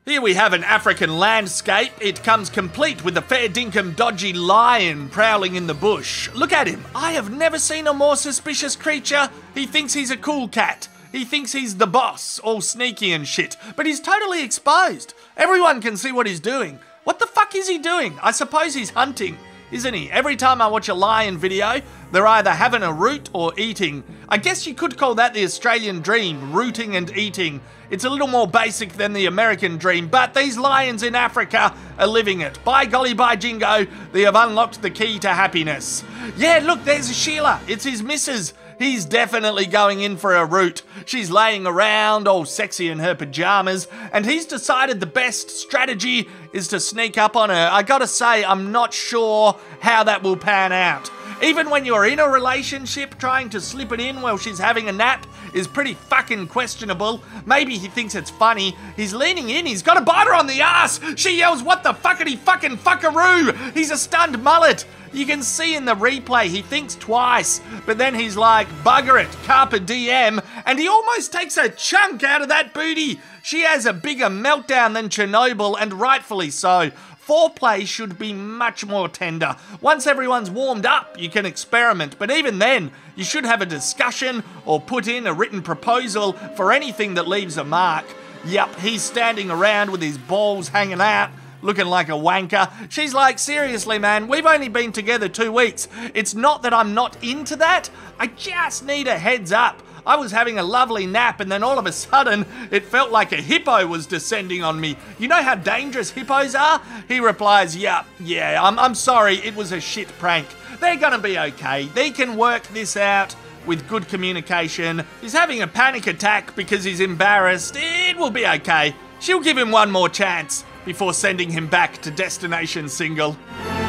Here we have an African landscape. It comes complete with a fair dinkum dodgy lion prowling in the bush. Look at him. I have never seen a more suspicious creature. He thinks he's a cool cat. He thinks he's the boss, all sneaky and shit. But he's totally exposed. Everyone can see what he's doing. What the fuck is he doing? I suppose he's hunting, isn't he? Every time I watch a lion video, they're either having a root or eating. I guess you could call that the Australian dream, rooting and eating. It's a little more basic than the American dream, but these lions in Africa are living it. By golly, by jingo, they have unlocked the key to happiness. Yeah, look, there's Sheila. It's his missus. He's definitely going in for a root. She's laying around all sexy in her pajamas, and he's decided the best strategy is to sneak up on her. I gotta say, I'm not sure how that will pan out. Even when you're in a relationship, trying to slip it in while she's having a nap is pretty fucking questionable. Maybe he thinks it's funny. He's leaning in, he's got to bite her on the ass. She yells, "What the fuckity fucking fuckaroo?" He's a stunned mullet. You can see in the replay, he thinks twice, but then he's like, bugger it, carpe diem, and he almost takes a chunk out of that booty. She has a bigger meltdown than Chernobyl, and rightfully so. Foreplay should be much more tender. Once everyone's warmed up, you can experiment, but even then, you should have a discussion or put in a written proposal for anything that leaves a mark. Yup, he's standing around with his balls hanging out, looking like a wanker. She's like, seriously, man, we've only been together 2 weeks. It's not that I'm not into that. I just need a heads up. I was having a lovely nap and then all of a sudden it felt like a hippo was descending on me. You know how dangerous hippos are? He replies, yeah, I'm sorry, it was a shit prank. They're gonna be okay. They can work this out with good communication. He's having a panic attack because he's embarrassed. It will be okay. She'll give him one more chance before sending him back to destination single.